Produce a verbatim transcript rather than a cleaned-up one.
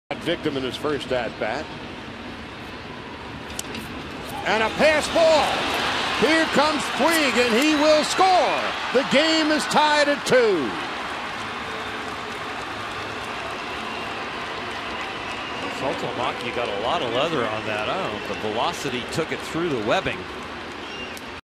Victim in his first at bat. And a pass ball. Here comes Puig, and he will score. The game is tied at two. Saltalamacchia got a lot of leather on that. I don't know if the velocity took it through the webbing.